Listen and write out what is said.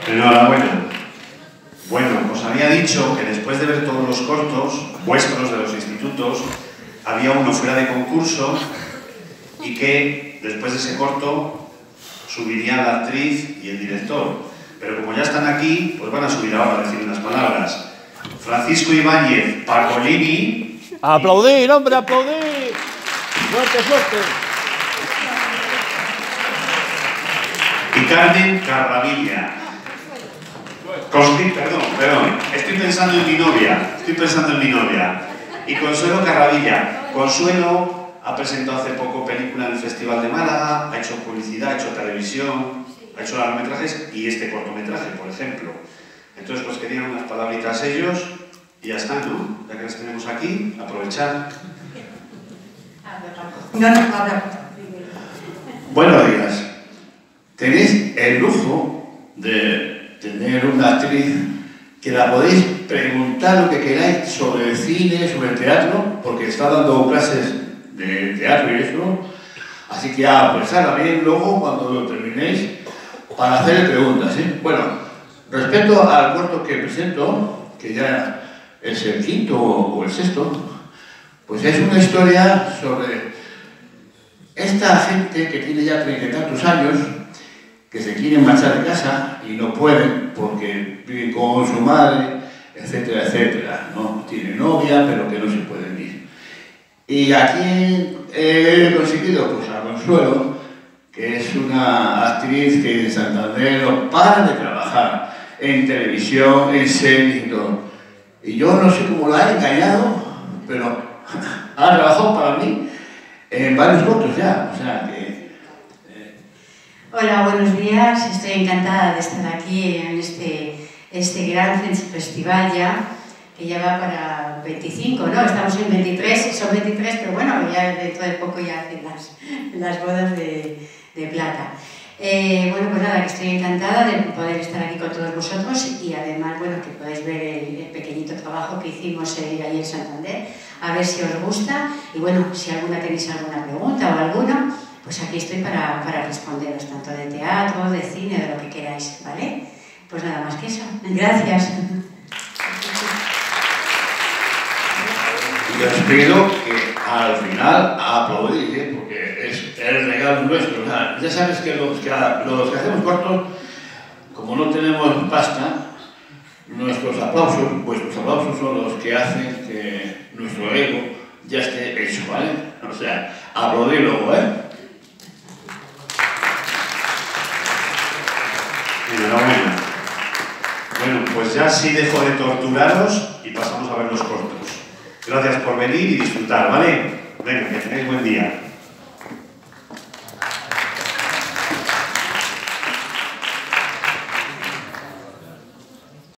Enhorabuena. Bueno, os había dicho que después de ver todos los cortos, vuestros de los institutos, había uno fuera de concurso y que después de ese corto subirían la actriz y el director. Pero como ya están aquí, pues van a subir ahora a decir unas palabras. Francisco Ibáñez Pacolini. ¡Aplaudir, hombre, aplaudir! ¡Suerte, suerte! Y Carmen Carravilla. Perdón. Estoy pensando en mi novia. Y Consuelo Carravilla. Consuelo ha presentado hace poco película en el Festival de Málaga, ha hecho publicidad, ha hecho televisión, ha hecho largometrajes y este cortometraje, por ejemplo. Entonces, pues querían unas palabritas ellos y ya está, ¿no? Ya que las tenemos aquí, aprovechar. Buenos días. Tenéis el lujo de tener una actriz que la podéis preguntar lo que queráis sobre el cine, sobre el teatro, porque está dando clases de teatro y eso. Así que apresarla bien luego cuando lo terminéis para hacer preguntas, ¿eh? Bueno, respecto al corto que presento, que ya es el quinto o el sexto, pues es una historia sobre esta gente que tiene ya 30 y tantos años, que se quieren marchar de casa y no pueden porque viven con su madre, etcétera, etcétera, ¿no? Tienen novia, pero que no se pueden ir. Y aquí he conseguido pues, a Consuelo, que es una actriz que en Santander no para de trabajar en televisión, en series y todo. Y yo no sé cómo la he engañado, pero ha trabajado para mí en varios cortos ya, o sea que... Hola, buenos días. Estoy encantada de estar aquí en este gran festival ya, que ya va para 25, ¿no? Estamos en 23, son 23, pero bueno, ya dentro de poco ya hacen las bodas de plata. Bueno, pues nada, que estoy encantada de poder estar aquí con todos vosotros y además, bueno, que podéis ver el pequeñito trabajo que hicimos ayer en Santander, a ver si os gusta y bueno, si tenéis alguna pregunta o alguna, pues aquí estoy para responderos, tanto de teatro, de cine, de lo que queráis, ¿vale? Pues nada más que eso. Gracias. Y os pido que al final aplaudís, ¿eh? Porque es el regalo nuestro. O sea, ya sabes que los que hacemos cortos, como no tenemos pasta, vuestros aplausos son los que hacen que nuestro ego ya esté hecho, ¿vale? O sea, aplaudir luego, ¿eh? Enhorabuena. Bueno, pues ya sí dejo de torturaros y pasamos a ver los cortos. Gracias por venir y disfrutar, ¿vale? Venga, que tengáis buen día.